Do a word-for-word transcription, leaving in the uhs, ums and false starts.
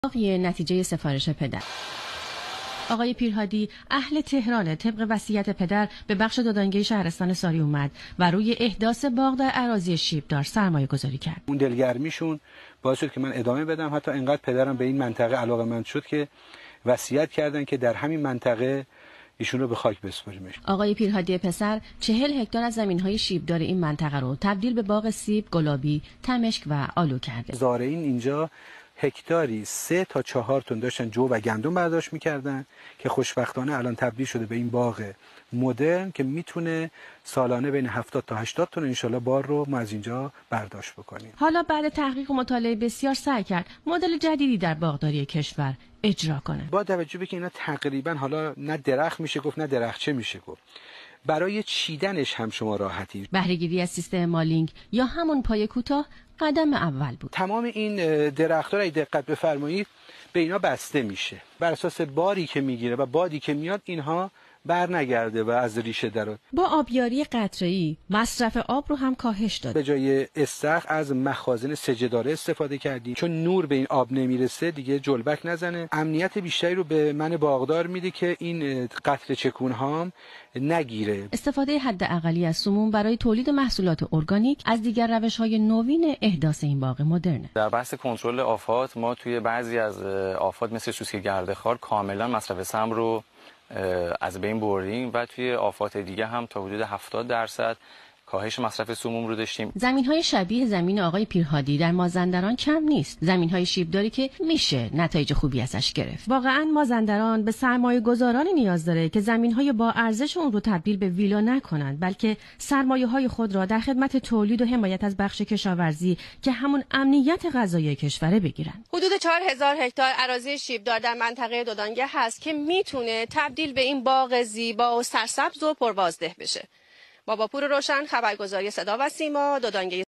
یه نتیجه سفارش پدر. آقای پیرهادی اهل تهران، طبق وصیت پدر به بخش دودانگه شهرستان ساری اومد و روی احداث باغ در اراضی شیبدار سرمایه گذاری کرد. اون دلگرمیشون باعث شد که من ادامه بدم. حتی اینقدر پدرم به این منطقه علاقه‌مند شد که وصیت کردن که در همین منطقه ایشون رو به خاک بسپاریمش. آقای پیرهادی پسر چهل هکتار از زمین‌های شیبدار این منطقه رو تبدیل به باغ سیب، گلابی، تمشک و آلو کرده. زارعین اینجا هکتاری سه تا چهار تن داشتن جو و گندم برداشت میکردن که خوشبختانه الان تبدیل شده به این باغ مدرن که میتونه سالانه بین هفتاد تا هشتاد تن انشالله بار رو ما از اینجا برداشت بکنیم. حالا بعد تحقیق و مطالعه بسیار سعی کرد مدل جدیدی در باغداری کشور اجرا کنه. با توجه به که اینا تقریبا حالا نه درخت میشه گفت نه درخچه میشه گفت، برای چیدنش هم شما راحتی. بهره‌گیری از سیستم مالینگ یا همون پای کوتاه قدم اول بود. تمام این درخت‌ها را دقت بفرمایید به اینا بسته میشه بر اساس باری که میگیره و بادی که میاد اینها بر نگرده و از ریشه درآد. با آبیاری قطره‌ای مصرف آب رو هم کاهش داد. به جای استخر از مخازن سجه‌داره استفاده کردیم چون نور به این آب نمیرسه دیگه جلبک نزنه. امنیت بیشتری رو به من باغدار میده که این قطره چکون هام نگیره. استفاده حداقلی از سموم برای تولید محصولات ارگانیک از دیگر روش‌های نوین احداث این باغ مدرن. در بحث کنترل آفات ما توی بعضی از آفات مثل سوسک گرده‌خوار کاملا مصرف سم رو از بین بردیم و توی آفات دیگه هم تا حدود هفتاد درصد کاهش مصرف سموم رو داشتیم. زمین‌های شبیه زمین آقای پیرهادی در مازندران کم نیست. زمین‌های شیبداری که میشه نتایج خوبی ازش گرفت. واقعاً مازندران به سرمایه‌گذارانی نیاز داره که زمین‌های با ارزش اون رو تبدیل به ویلا نکنند، بلکه سرمایه‌های خود را در خدمت تولید و حمایت از بخش کشاورزی که همون امنیت غذایی کشوره بگیرن. حدود چهار هزار هکتار اراضی شیبدار در منطقه دودانگه هست که میتونه تبدیل به این باغ زیبا و سرسبز و پربازده بشه. بابا پور روشن، خبرگزاری صدا و سیما، دودانگه.